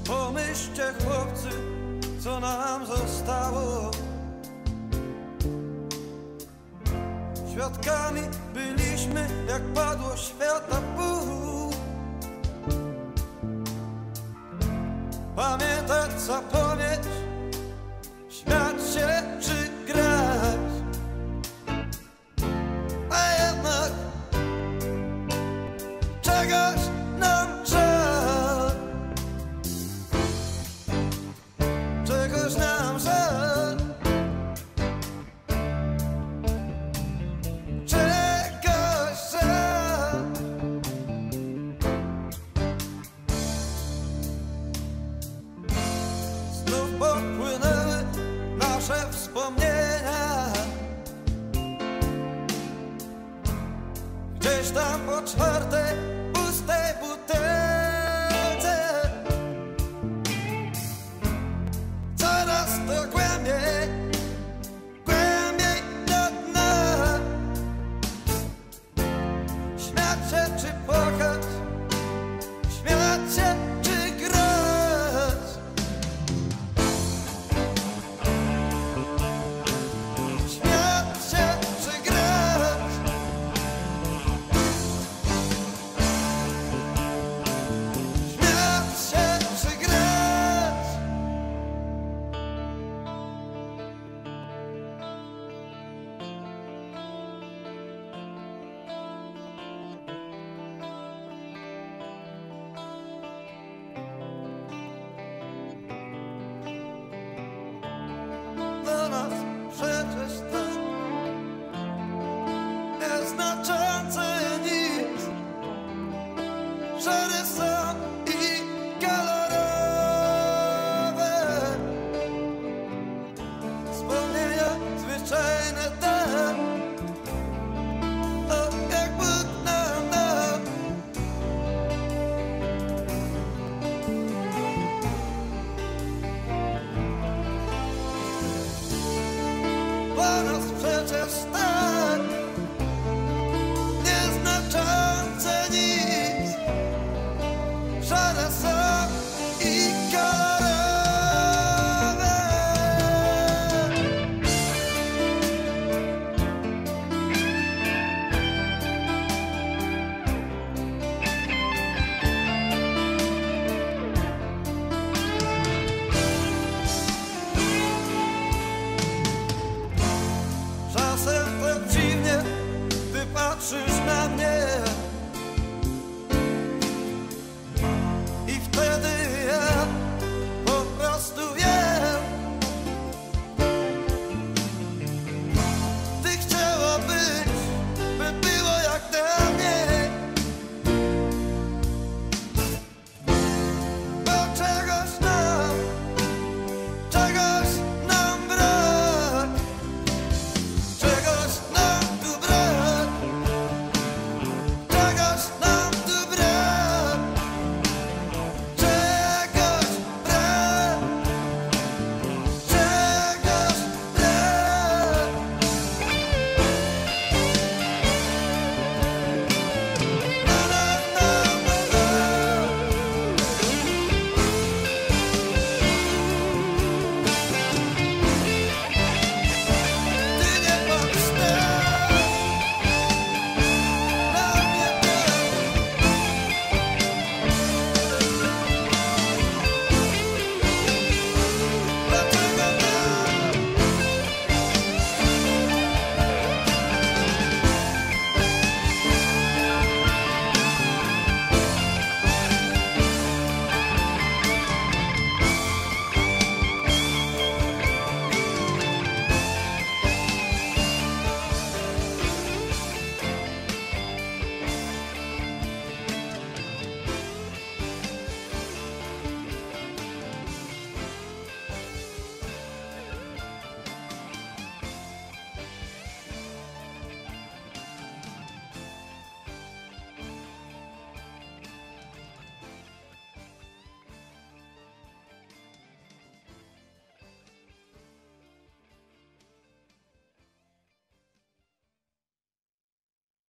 Pomyślcie, chłopcy, co nam zostało. Świadkami byliśmy, jak padło świata pół. Pamiętać, zapomnieć, śmiać się czy grać. A jednak czegoś nam żal. Czegoś nam żal. Czegoś żal. Znów popłynęły nasze wspomnienia. Gdzieś tam po czwartej pustej butelce. Coraz to głębiej, głębiej do dna. Śmiać się czy płakać, śmiać się czy grać. Śmiać się czy grać. Śmiać się czy grać. Dla nas przecież tak nieznaczące nic. Szary są i kolorowe wspomnienia zwyczajne tak. O, jak Bóg nam dał. Dla nas przecież tak